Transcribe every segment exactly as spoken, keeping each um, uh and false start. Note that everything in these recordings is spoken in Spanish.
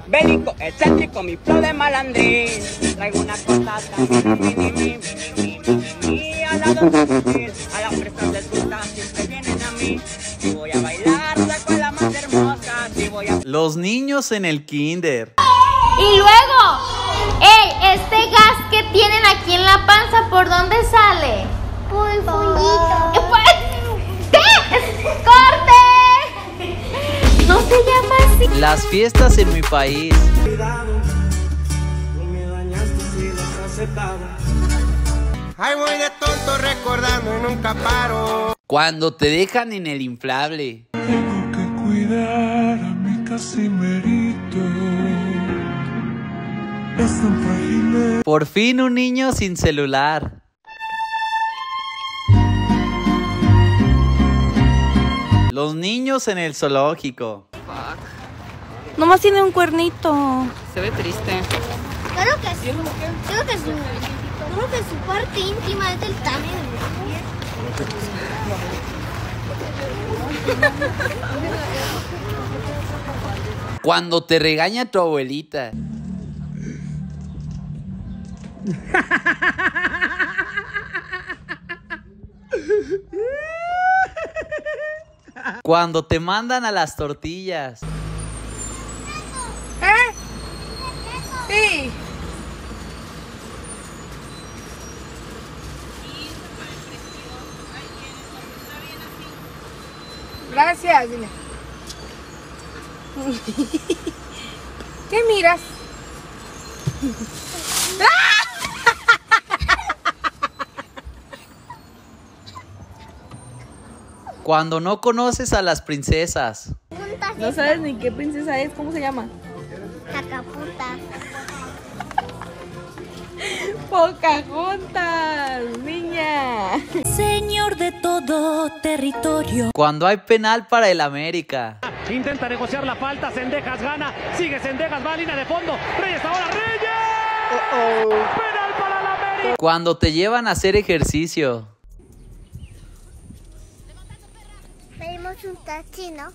bélico, excéntrico, mi flow de malandrín. Traigo una cosa mini, mini, mini, mini, mini, a la dos, a las fresas de fruta siempre vienen a mí. Si voy a bailar, saco a la más hermosa. Si voy a... Los niños en el kinder. Y luego, ey, este gas que tienen aquí en la panza, ¿por dónde sale? Por el fundito. ¿Qué? ¡Corte! No se llama así. Las fiestas en mi país. Ay, voy de tonto recordando y nunca paro. Cuando te dejan en el inflable. Tengo que cuidar a mi Casimerito. Es tan frágil. Por fin un niño sin celular. Los niños en el zoológico. Nomás tiene un cuernito. Se ve triste. Creo que sí. Creo que sí. Creo que su parte íntima es el tamaño. Cuando te regaña tu abuelita. Cuando te mandan a las tortillas. ¿Eh? Sí. Gracias, dile. ¿Qué miras? Cuando no conoces a las princesas. No sabes ni qué princesa es, ¿cómo se llama? Jacaputa. Pocahontas, niña. Señor de todo territorio. Cuando hay penal para el América. Intenta negociar la falta, Cendejas gana, sigue Cendejas, va a línea de fondo, Reyes ahora, Reyes. Uh -oh. Penal para el América. Cuando te llevan a hacer ejercicio. Pedimos un taxi, ¿no?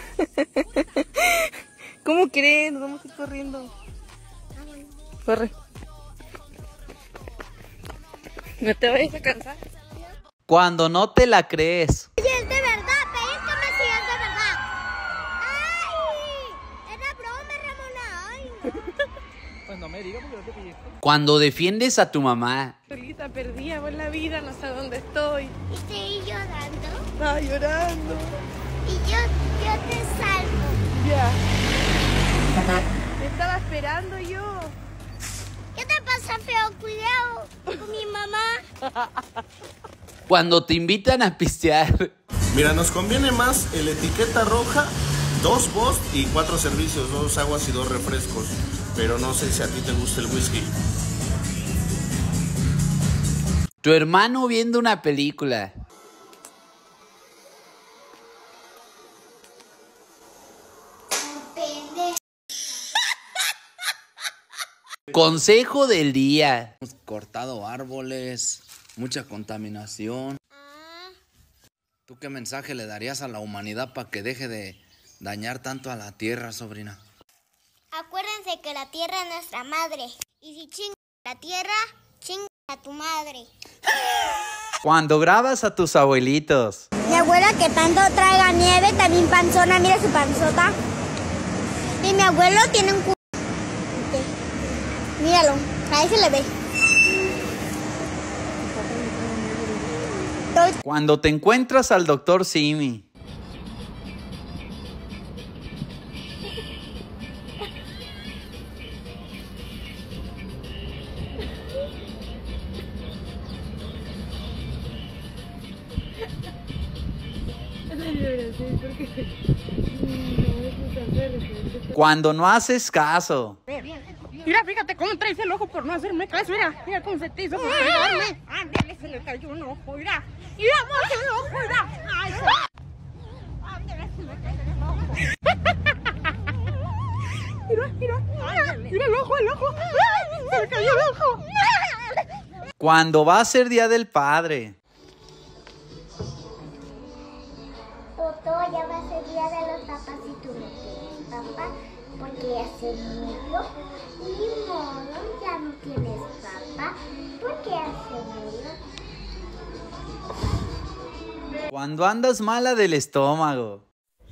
¿Cómo crees? Nos vamos a ir corriendo. Corre. No te vayas a cansar. Cuando no te la crees. Oye, es de verdad, pedíscame si es de verdad. ¡Ay! Era broma, Ramona. ¡Ay! Pues no me digas porque no te pillé. Cuando defiendes a tu mamá. Solita, perdida por la vida, no sé dónde estoy. Y estoy llorando. Estaba llorando. Y yo, yo te salvo. Ya. Te estaba esperando yo. ¿Qué te pasa, feo? Cuidado con mi mamá. Cuando te invitan a pistear. Mira, nos conviene más el etiqueta roja, dos Bost y cuatro servicios, dos aguas y dos refrescos. Pero no sé si a ti te gusta el whisky. Tu hermano viendo una película. Consejo del día. Hemos cortado árboles, mucha contaminación. ¿Tú qué mensaje le darías a la humanidad para que deje de dañar tanto a la tierra, sobrina? Acuérdense que la tierra es nuestra madre. Y si chingas la tierra, chingas a tu madre. Cuando grabas a tus abuelitos. Mi abuela que tanto traiga nieve, también panzona, mira su panzota. Y mi abuelo tiene un cu... Míralo, ahí se le ve. Cuando te encuentras al doctor Simi. Cuando no haces caso. Mira, fíjate cómo traes el ojo por no hacerme caso. Mira, mira cómo se te hizo por ayudarme. Ándale, se le cayó un ojo, mira. Mira, más un ojo, mira. Ay, ándale, se le cayó el ojo. Mira, mira, mira, mira el ojo, el ojo. Se le cayó el ojo. Cuando va a ser Día del Padre. Toto, ya va a ser Día de los Papás y tú no quieres, papá, porque ya se murió. Ni modo, ya no tienes papá. ¿Por qué ya se murió? Cuando andas mala del estómago.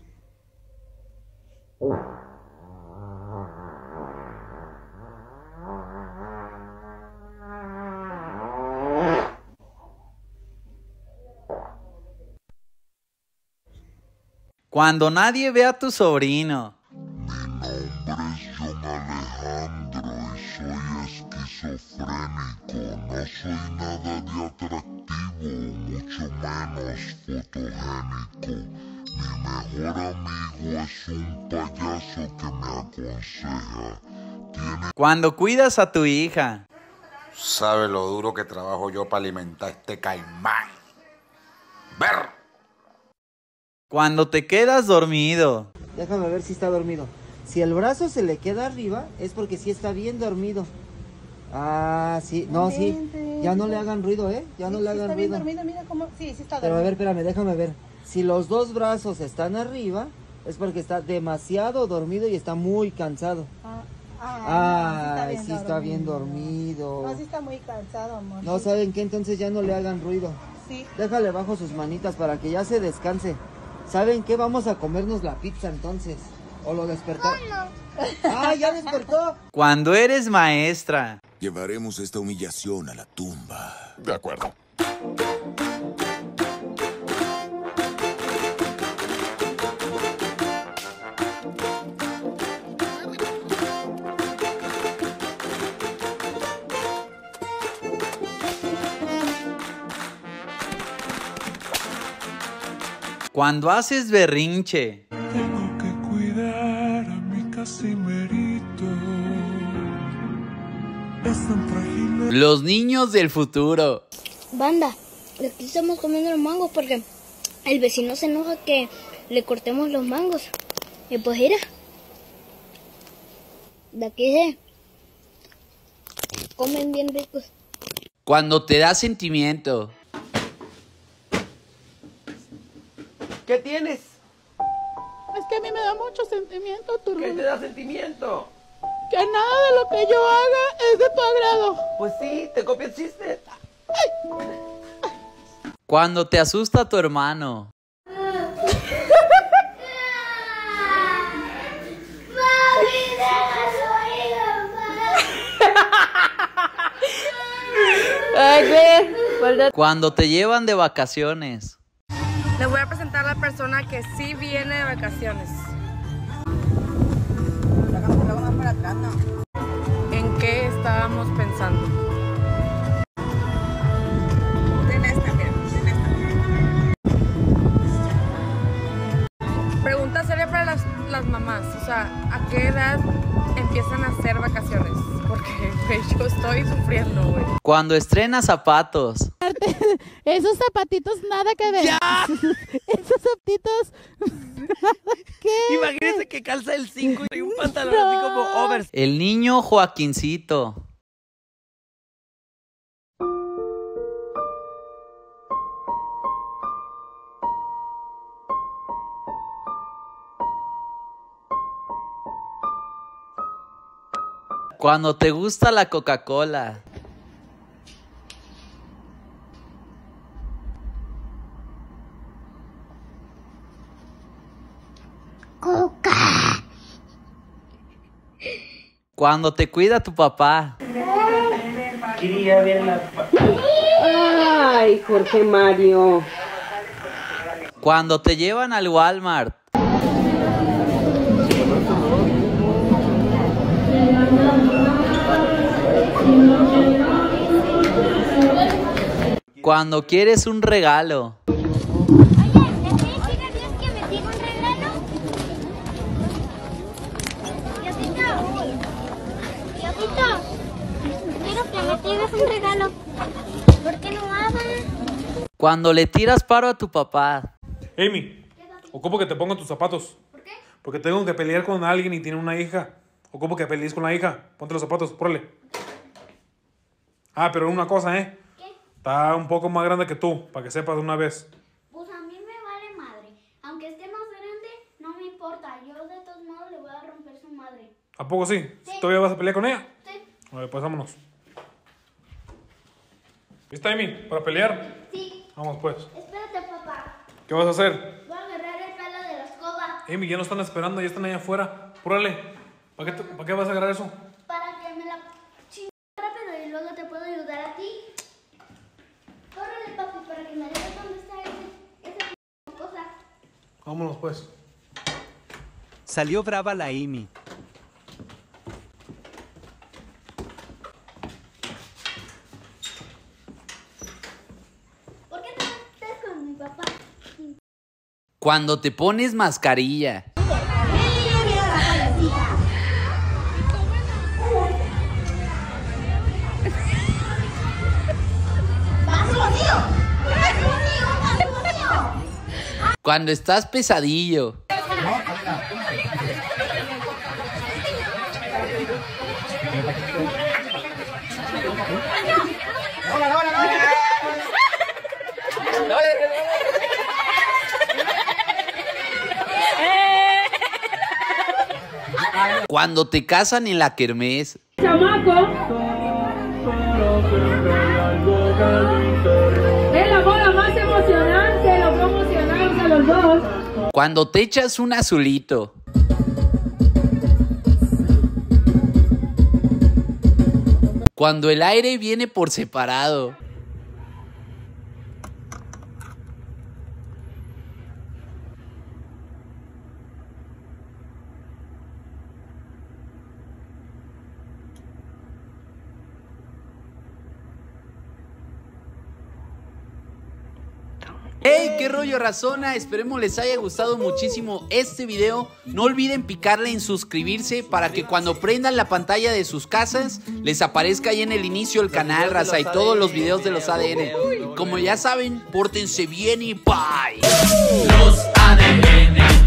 Cuando nadie ve a tu sobrino. Mi nombre es John Alejandro y soy esquizofrénico. No soy nada de atractivo, mucho menos fotogénico. Mi mejor amigo es un payaso que me aconseja. Tiene... Cuando cuidas a tu hija. Sabe lo duro que trabajo yo para alimentar a este caimán. Ver. Cuando te quedas dormido. Déjame ver si está dormido. Si el brazo se le queda arriba, es porque sí está bien dormido. Ah, sí, no, sí. Ya no le hagan ruido, ¿eh? Ya no le hagan ruido. Está bien dormido, mira cómo... Sí, sí está dormido. Pero a ver, espérame, déjame ver. Si los dos brazos están arriba, es porque está demasiado dormido y está muy cansado. Ah, ah sí, está bien dormido. No, sí está muy cansado, amor. No, ¿saben qué? Entonces ya no le hagan ruido. Sí. Déjale bajo sus manitas para que ya se descanse. ¿Saben qué? Vamos a comernos la pizza entonces. ¿O lo despertó? No, no. ¡Ah, ya despertó! Cuando eres maestra. Llevaremos esta humillación a la tumba. De acuerdo. Cuando haces berrinche. Tengo que cuidar a mi Casimerito. Es tan frágil. Los niños del futuro. Banda, aquí estamos comiendo los mangos porque el vecino se enoja que le cortemos los mangos. Y pues mira, de aquí se comen bien ricos. Cuando te da sentimiento. ¿Qué tienes? Es que a mí me da mucho sentimiento, tu ¿Qué te da sentimiento? Que nada de lo que yo haga es de tu agrado. Pues sí, te copia el chiste. Cuando te asusta tu hermano. Cuando te llevan de vacaciones. Les voy a presentar a la persona que sí viene de vacaciones. ¿En qué estábamos pensando? En esta, mira, en esta. Pregunta seria para las, las mamás. O sea, ¿a qué edad empiezan a hacer vacaciones? Porque güey, yo estoy sufriendo, güey. Cuando estrenas zapatos. Esos zapatitos nada que ver. ¡Ya! Esos zapatitos nada que Imagínense que calza el cinco y un pantalón no. así como overs. El niño Joaquincito. Cuando te gusta la Coca-Cola. Coca. Cuando te cuida tu papá. Ay, Jorge Mario. Cuando te llevan al Walmart. Cuando quieres un regalo. Tienes un regalo. ¿Por qué no hablas? Cuando le tiras paro a tu papá. Amy, ocupo que te pongan tus zapatos. ¿Por qué? Porque tengo que pelear con alguien y tiene una hija. Ocupo que pelees con la hija. Ponte los zapatos, pórale. Ah, pero una cosa, ¿eh? ¿Qué? Está un poco más grande que tú, para que sepas de una vez. Pues a mí me vale madre. Aunque esté más grande, no me importa. Yo de todos modos le voy a romper su madre. ¿A poco sí? sí? ¿Todavía vas a pelear con ella? Sí. A ver, pues vámonos. ¿Lista, Amy? ¿Para pelear? Sí. Vamos, pues. Espérate, papá. ¿Qué vas a hacer? Voy a agarrar el palo de la escoba. Amy, ya no están esperando, ya están allá afuera. Apúrale. ¿Para qué, ¿Para qué vas a agarrar eso? Para que me la chingue rápido y luego te puedo ayudar a ti. Córrele, papi, para que me digas dónde está ese, esa cosa. Vámonos, pues. Salió brava la Amy. ¿Por qué te metes con mi papá? Cuando te pones mascarilla. Cuando estás pesadillo. Cuando te casan en la kermés. Chamaco. Es la boda más emocionante, lo promocionamos a los dos. Cuando te echas un azulito. Cuando el aire viene por separado. ¡Hey! ¡Qué rollo, razona! Esperemos les haya gustado muchísimo este video. No olviden picarle en suscribirse para que cuando prendan la pantalla de sus casas les aparezca ahí en el inicio el canal, raza, y todos los videos de los A D N. Como ya saben, pórtense bien y bye. Los A D N.